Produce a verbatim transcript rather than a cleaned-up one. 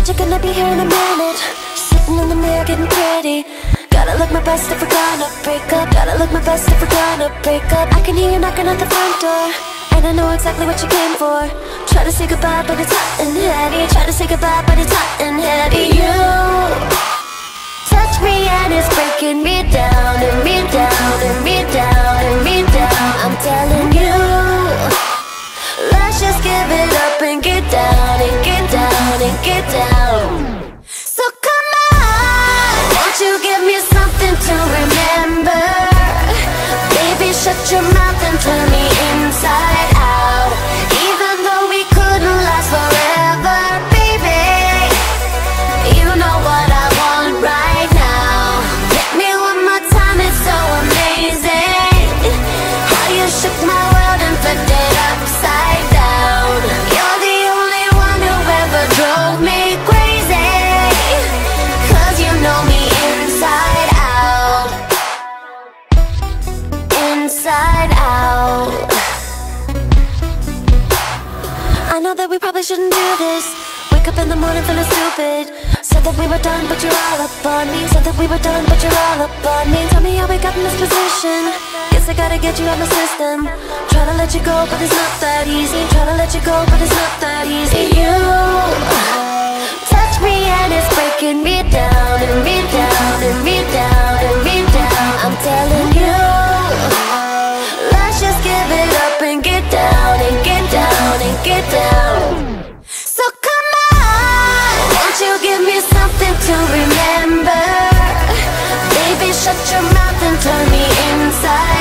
but you're gonna be here in a minute. Sitting in the mirror getting pretty. Gotta look my best if we're gonna break up. Gotta look my best if we're gonna break up. I can hear you knocking at the front door, and I know exactly what you came for. Try to say goodbye but it's hot and heavy. Try to say goodbye but it's hot and heavy. You touch me and it's breaking me down, and me down, and me down, and me down. I'm telling you, let's just give it up and get down, and get down, and get down. So come on, won't you give me something to remember? Baby, shut your mouth and turn me inside out. Even though we couldn't last forever, baby, you know what I want right now. Hit me one more time, it's so amazing how you shook my world and flipped it upside down. You're the only one who ever drove me crazy, 'cause you know me inside out. Inside out. I know that we probably shouldn't do this. Wake up in the morning feeling stupid. Said that we were done but you're all up on me. Said that we were done but you're all up on me. Tell me how we got in this position. Guess I gotta get you out my system. Try to let you go but it's not that easy. Try to let you go but it's not that easy. You touch me and it's breaking me down, and me down, and me down, and me down. I'm telling you, let's just give it up and get down, and get down, and get down. So come on, won't you give me something to remember? Baby, shut your mouth and turn me inside